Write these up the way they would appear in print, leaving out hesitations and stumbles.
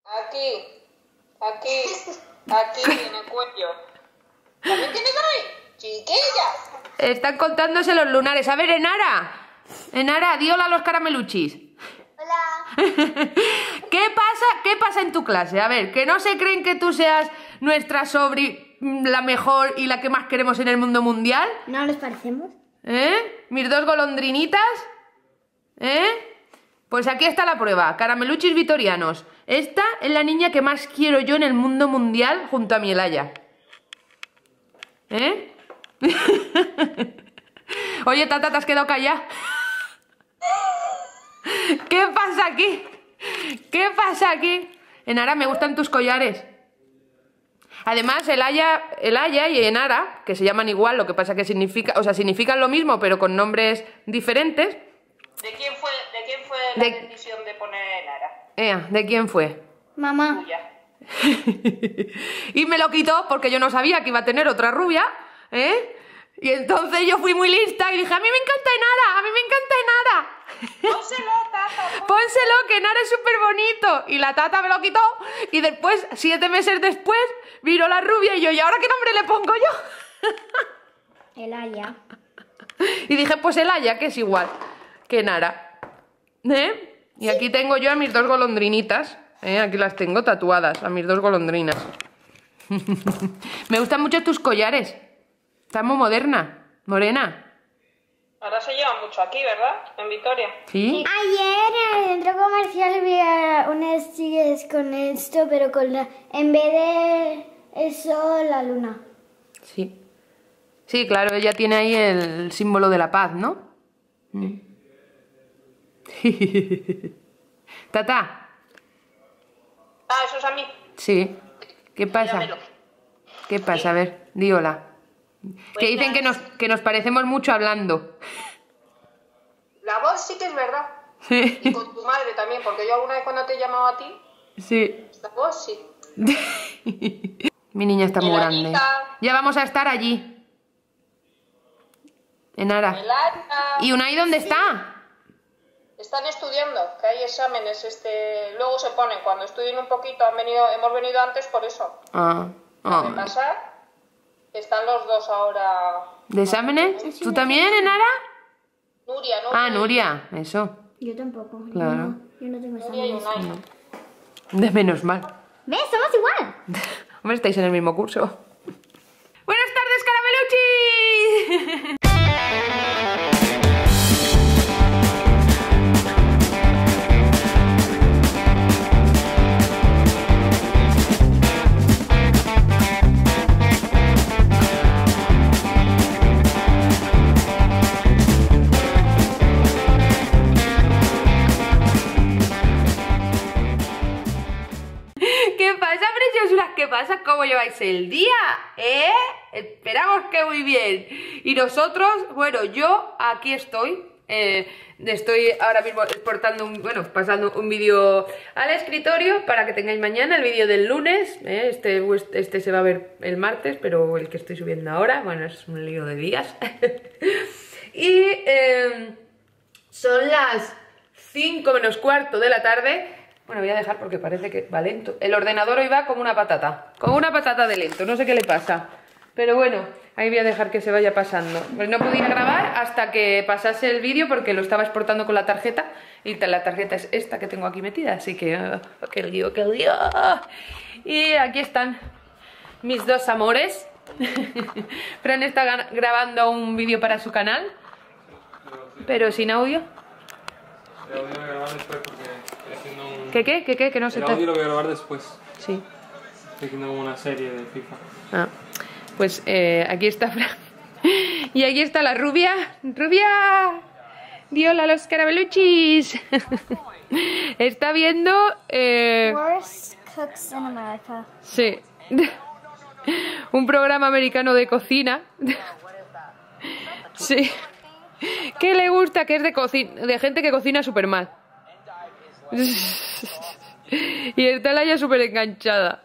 Aquí, en el cuello. ¿También tienes ahí? Chiquilla. Están contándose los lunares. A ver, Enara, di hola a los carameluchis. Hola. ¿Qué pasa en tu clase? A ver, que no se creen que tú seas nuestra sobri, la mejor y la que más queremos en el mundo mundial. ¿No nos parecemos? Mis dos golondrinitas. Pues aquí está la prueba. Carameluchis vitorianos. Esta es la niña que más quiero yo en el mundo mundial junto a mi Elaya. Oye, Tata, ¿te has quedado callada? ¿Qué pasa aquí? ¿Qué pasa aquí? Enara, me gustan tus collares. Además, Elaya y Enara, que se llaman igual, lo que pasa que significan lo mismo, pero con nombres diferentes. ¿De quién fue la decisión de poner Enara? ¿De quién fue? Mamá. Tuya. Y me lo quitó porque yo no sabía que iba a tener otra rubia, Y entonces yo fui muy lista y dije, a mí me encanta Enara. Pónselo, Tata. Pónselo, que Enara es súper bonito. Y la Tata me lo quitó y después, 7 meses después, vino la rubia y yo, ¿y ahora qué nombre le pongo yo? Elaya. Y dije, pues Elaya, que es igual que Enara. Y aquí tengo yo a mis dos golondrinitas. Aquí las tengo tatuadas, a mis dos golondrinas. Me gustan mucho tus collares. Estás muy moderna, morena. Ahora se lleva mucho aquí, ¿verdad? En Vitoria. ¿Sí? Ayer en el centro comercial vi unas chicas con esto, pero en vez de eso, la luna. Sí. Sí, claro, ella tiene ahí el símbolo de la paz, ¿no? Tata. Ah, eso es a mí. Sí. ¿Qué pasa? Míramelo. ¿Qué pasa? A ver, di hola. Que dicen que nos parecemos mucho hablando. La voz sí que es verdad. Sí. Y con tu madre también, porque yo alguna vez cuando te he llamado a ti, Sí. la voz sí. Mi niña está muy grande. Elanita. Ya vamos a estar allí. Enara. Elana. ¿Y Unai dónde está? Están estudiando, que hay exámenes, luego se ponen, cuando estudien un poquito, hemos venido antes por eso. De pasar, están los dos ahora. ¿De exámenes? ¿Tú también, Enara? Nuria. Ah, Nuria, eso. Yo tampoco. Claro. Yo no tengo Nuria y exámenes. Unai. De menos mal. ¿Ves? Somos igual. Hombre, estáis en el mismo curso. ¡Buenas tardes, Carameluchis! ¿Qué pasa, preciosuras? ¿Qué pasa? ¿Cómo lleváis el día? Esperamos que muy bien. Y nosotros, bueno, yo aquí estoy. Estoy ahora mismo exportando pasando un vídeo al escritorio para que tengáis mañana el vídeo del lunes. Este se va a ver el martes, pero el que estoy subiendo ahora, bueno, es un lío de días. Y son las 5 menos cuarto de la tarde. Bueno, voy a dejar porque parece que va lento. El ordenador hoy va como una patata. Como una patata de lento, no sé qué le pasa. Pero bueno, ahí voy a dejar que se vaya pasando. Pues no podía grabar hasta que pasase el vídeo porque lo estaba exportando con la tarjeta. Y la tarjeta es esta que tengo aquí metida, así que... ¡Qué lío, qué lío! Y aquí están mis dos amores. Fran está grabando un vídeo para su canal, pero sin audio. El audio lo voy a grabar después porque estoy haciendo un... ¿Qué? Que no se El te... audio lo voy a grabar después. Sí. Estoy haciendo una serie de FIFA. Ah, pues aquí está Fran. Y aquí está la rubia. ¡Rubia! ¡Di hola a los carameluchis! Está viendo... Worst cooks in America. Sí. Un programa americano de cocina. Sí. ¿Qué le gusta? Que es de gente que cocina súper mal. Y está la ya súper enganchada.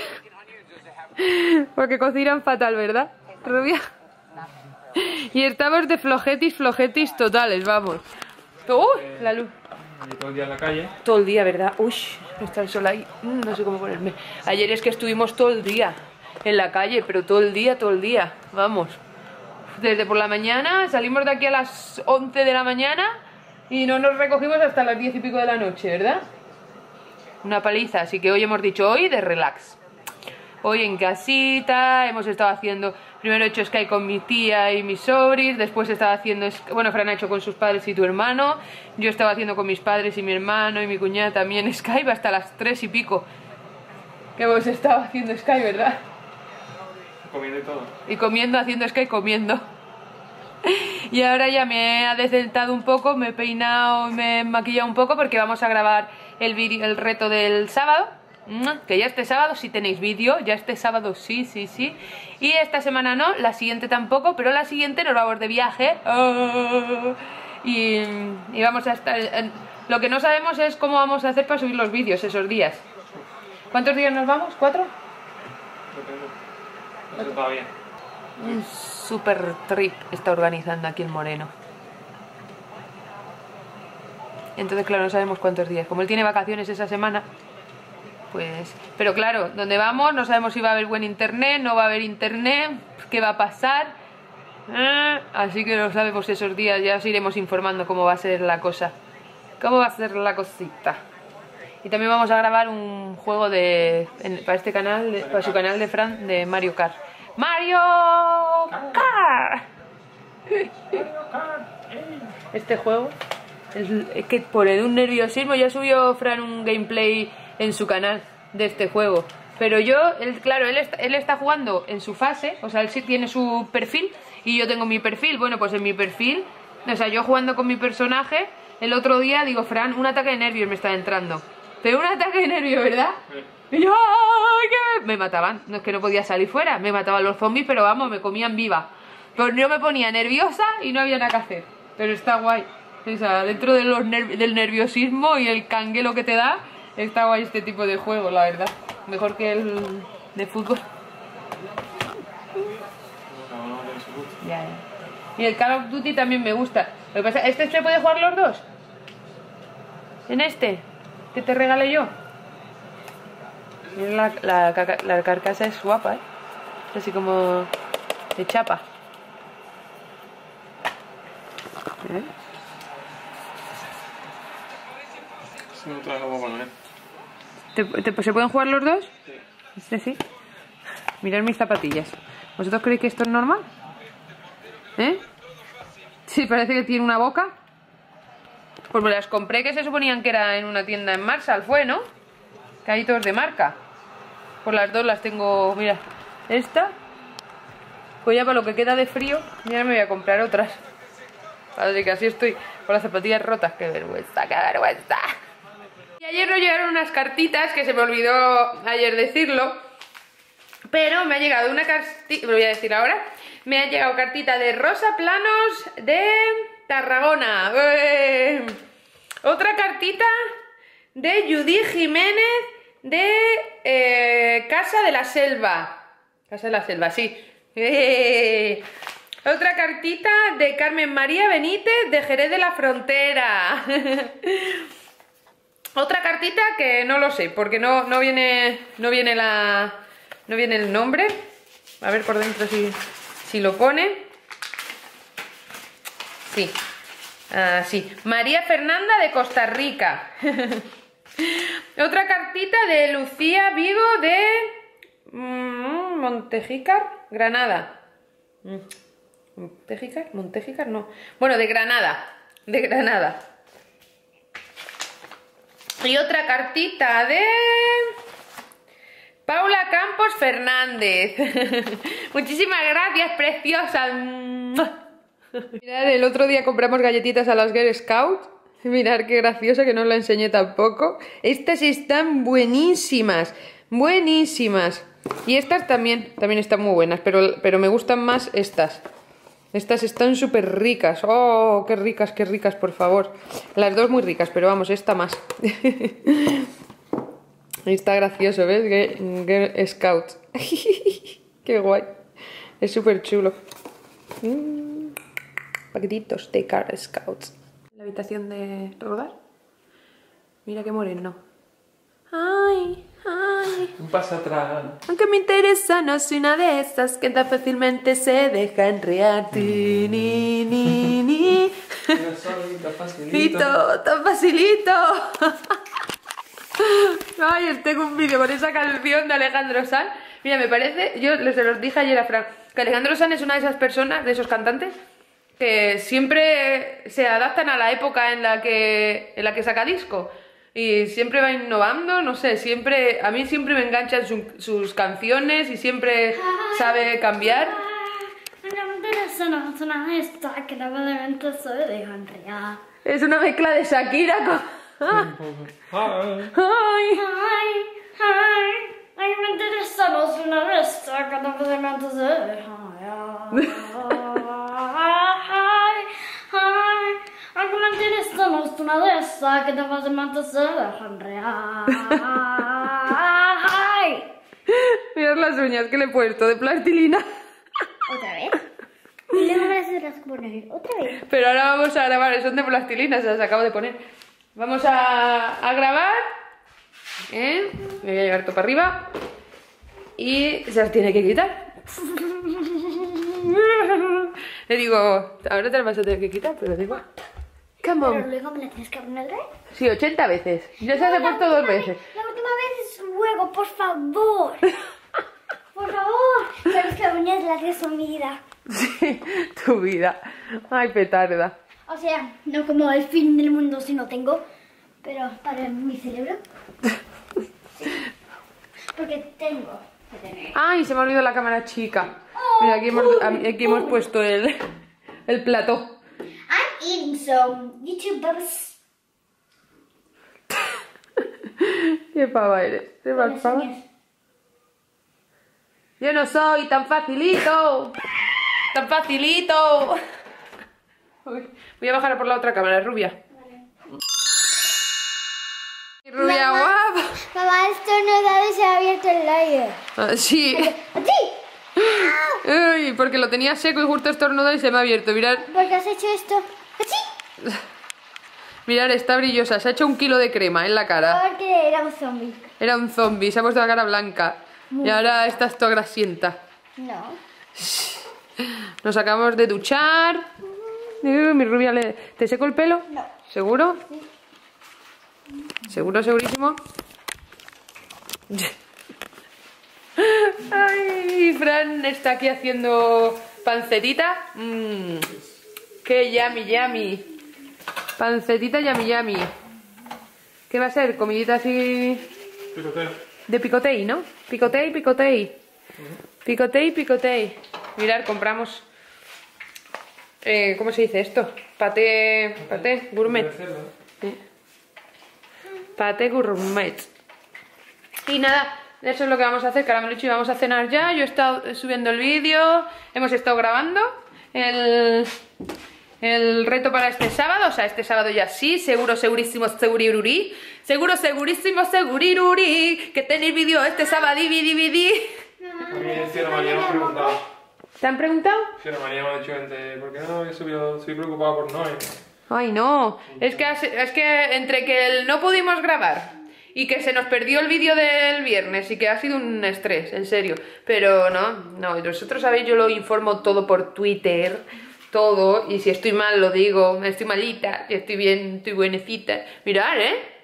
Porque cocinan fatal, ¿verdad, rubia? Y estamos de flojetis totales, vamos. ¡Uy! La luz. Y todo el día en la calle. Todo el día, ¿verdad? Uy, no está el sol ahí. No sé cómo ponerme. Ayer es que estuvimos todo el día en la calle, pero todo el día. Vamos. Desde por la mañana, salimos de aquí a las 11 de la mañana y no nos recogimos hasta las 10 y pico de la noche, ¿verdad? Una paliza, así que hoy hemos dicho hoy de relax. Hoy en casita, hemos estado haciendo... Primero he hecho Skype con mi tía y mis sobris, después estaba haciendo... Bueno, Fran ha hecho con sus padres y tu hermano. Yo estaba haciendo con mis padres y mi hermano y mi cuñada también Skype hasta las 3 y pico. Que hemos estado haciendo Skype, ¿verdad? Comiendo y todo. Y comiendo, haciendo Skype, comiendo. Y ahora ya me he adecentado un poco, me he peinado y me he maquillado un poco porque vamos a grabar el reto del sábado. Que ya este sábado sí tenéis vídeo, ya este sábado sí. Y esta semana no, la siguiente tampoco, pero la siguiente nos vamos de viaje. Y vamos a estar... Lo que no sabemos es cómo vamos a hacer para subir los vídeos esos días. ¿Cuántos días nos vamos? ¿4? No sé todavía. Un super trip está organizando aquí en Moreno. Entonces, claro, no sabemos cuántos días. Como él tiene vacaciones esa semana, pues... Pero claro, donde vamos no sabemos si va a haber buen internet, no va a haber internet, qué va a pasar. Así que no sabemos esos días, ya os iremos informando cómo va a ser la cosa. Cómo va a ser la cosita. Y también vamos a grabar un juego para este canal, para su canal de Fran, de Mario Kart. ¡Mario Kart! Este juego es que por un nerviosismo ya subió Fran un gameplay en su canal de este juego. Pero claro, él está jugando en su fase, o sea, él sí tiene su perfil y yo tengo mi perfil. Bueno, pues en mi perfil, o sea, yo jugando con mi personaje, el otro día digo, Fran, un ataque de nervios me está entrando. Pero un ataque de nervios, ¿verdad? Y yo, ¡ay, qué! Me mataban, no es que no podía salir fuera, me mataban los zombies, pero vamos, me comían viva. Pues yo me ponía nerviosa y no había nada que hacer. Pero está guay. O sea, dentro de del nerviosismo y el canguelo que te da, está guay este tipo de juego, la verdad. Mejor que el de fútbol. Ya. Y el Call of Duty también me gusta. Lo que pasa, ¿este se puede jugar los dos? ¿En este? ¿Que te regalé yo? La carcasa es guapa, ¿eh? Es así como de chapa. ¿Eh? Sí, no trae agua para ver. ¿Se pueden jugar los dos? Sí. Este sí. Mirad mis zapatillas. ¿Vosotros creéis que esto es normal? ¿Eh? Sí, parece que tiene una boca. Pues me las compré, que se suponían que era en una tienda en Marshall, fue, ¿no? Que hay todos de marca. Pues las dos las tengo, mira. Esta, pues ya para lo que queda de frío, ya me voy a comprar otras. Así que así estoy, con las zapatillas rotas. ¡Qué vergüenza, qué vergüenza! Y ayer nos llegaron unas cartitas, que se me olvidó ayer decirlo. Pero me ha llegado una cartita, lo voy a decir ahora. Me ha llegado cartita de Rosa Planos de Tarragona. Otra cartita de Judith Jiménez de Casa de la Selva. Casa de la Selva, sí. Otra cartita de Carmen María Benítez de Jerez de la Frontera. Otra cartita que no lo sé, porque no viene el nombre. A ver por dentro si lo pone. Sí. Sí. María Fernanda de Costa Rica. Otra cartita de Lucía Vigo de Montejícar, Granada. Montejícar, no. Bueno, de Granada. De Granada. Y otra cartita de Paula Campos Fernández. Muchísimas gracias, preciosa. Mirad, el otro día compramos galletitas a las Girl Scouts. Mirad qué graciosa, que no os la enseñé tampoco. Estas están buenísimas. Buenísimas. Y estas también están muy buenas, pero me gustan más estas. Estas están súper ricas. ¡Oh, qué ricas, por favor! Las dos muy ricas, pero vamos, esta más. Está gracioso, ¿ves? Girl Scouts. ¡Qué guay! Es súper chulo. Paquetitos de Girl Scouts. La habitación de rodar. Mira qué moreno. Ay, ay. Un paso atrás. Aunque me interesa, no soy una de esas que tan fácilmente se deja enrear. Ti, ni, ni, ni. Yo soy tan facilito. Tan facilito. Ay, tengo un vídeo con esa canción de Alejandro Sanz. Mira, me parece, yo se los dije ayer a Fran, que Alejandro Sanz es una de esas personas, de esos cantantes, que siempre se adaptan a la época en la que saca disco. Y siempre va innovando, no sé, siempre, a mí siempre me enganchan sus canciones y siempre sabe cambiar. Es una mezcla de Shakira con... Ay. Ay. Ay, me interesa, no es una de estas que no puede mantener. Ay, me interesa, no es una de estas que no puede mantener. Mirad las uñas que le he puesto de plastilina. ¿Otra vez? Y luego me las poner otra vez. Pero ahora vamos a grabar, son de plastilina, se las acabo de poner. Vamos a grabar. Me voy a llevar todo para arriba. Y se las tiene que quitar. Le digo, ahora te las vas a tener que quitar, pero digo, come on. Pero luego me la tienes que poner, ¿eh? Sí, 80 veces. Ya se ha puesto 2 veces. La última vez es luego, por favor. Por favor. Sabes que la uña es la resumida. Sí, tu vida. Ay, petarda. O sea, no como el fin del mundo si no tengo, pero para mi cerebro. Sí. Porque tengo que tener. Ay, se me ha olvidado la cámara chica. Mira, aquí hemos puesto el plató. I'm eating some YouTubers. Qué pava eres. ¿Qué más pava? Yo no soy tan facilito. Tan facilito. Uy, voy a bajar por la otra cámara, rubia. Vale. Rubia guapa. Mamá, esto no da y se ha abierto el aire. Ah, sí. ¡Así! Uy, porque lo tenía seco y justo estornudó y se me ha abierto. Mirad, ¿Por qué has hecho esto? ¡Así! mirad, está brillosa. Se ha hecho 1 kilo de crema en la cara. Porque era un zombie. Era un zombie, se ha puesto la cara blanca. Y ahora está toda grasienta. No. Nos acabamos de duchar. Mi rubia, ¿te seco el pelo? No. ¿Seguro? ¿Seguro, segurísimo? Ay, Fran está aquí haciendo pancetita. Qué yummy, yummy. Pancetita yummy, yummy. ¿Qué va a ser? Comidita así... Picoteo. De picotei, ¿no? Picotei, picotei. Picotei, picotei. Mirad, compramos... ¿cómo se dice esto? Paté gourmet. Sí. Paté gourmet. Y nada, eso es lo que vamos a hacer, Caramelucho, y vamos a cenar ya. Yo he estado subiendo el vídeo, hemos estado grabando el reto para este sábado. O sea, este sábado ya sí, seguro, segurísimo, seguriruri. Seguro, segurísimo, seguriruri. Que tenéis vídeo este sábado, DVD. A mí Sierra María me ha preguntado. ¿Te han preguntado? Sierra María me ha dicho ¿por qué no he subido? Estoy preocupado por no. Ay, no. Es que entre que no pudimos grabar y que se nos perdió el vídeo del viernes y que ha sido un estrés, en serio. Pero no, vosotros sabéis, yo lo informo todo por Twitter, todo, y si estoy mal lo digo, estoy malita, si estoy bien, estoy buenecita. Mirad,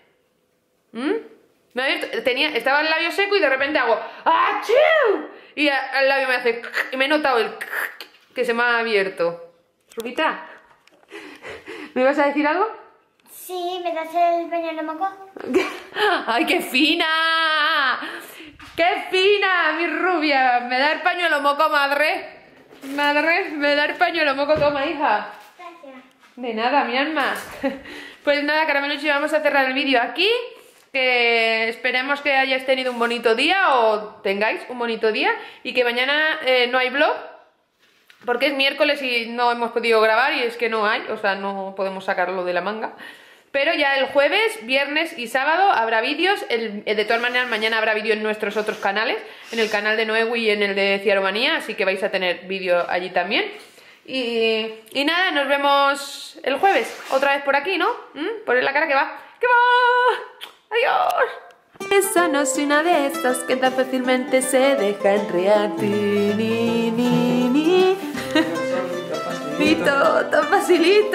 estaba el labio seco y de repente hago ¡achú! Y el labio me hace y me he notado que se me ha abierto. Rubita, ¿me ibas a decir algo? Sí, ¿me das el pañuelo moco? ¡Ay, qué fina! ¡Qué fina, mi rubia! ¿Me da el pañuelo moco, madre? Madre, ¿me da el pañuelo moco, toma, hija? Gracias. De nada, mi alma. Pues nada, Caramelucho, vamos a cerrar el vídeo aquí. Que esperemos que hayáis tenido un bonito día o tengáis un bonito día y que mañana no hay vlog porque es miércoles y no hemos podido grabar y es que no hay, o sea, no podemos sacarlo de la manga. Pero ya el jueves, viernes y sábado habrá vídeos. De todas maneras, mañana habrá vídeo en nuestros otros canales, en el canal de Noewi y en el de Ciaromanía, así que vais a tener vídeo allí también. Y nada, nos vemos el jueves, otra vez por aquí, ¿no? Poned la cara que va. ¡Que va! ¡Adiós! Esa no soy una de estas que tan fácilmente se deja enrear. Ni, ni, ni. Facilito, tan facilito.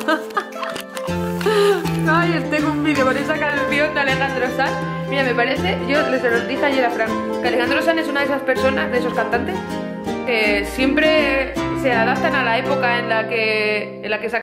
Ay, tengo un vídeo con esa canción de Alejandro Sanz. Mira, me parece, yo les lo dije ayer a Fran, que Alejandro Sanz es una de esas personas, de esos cantantes, que siempre se adaptan a la época en la que sacan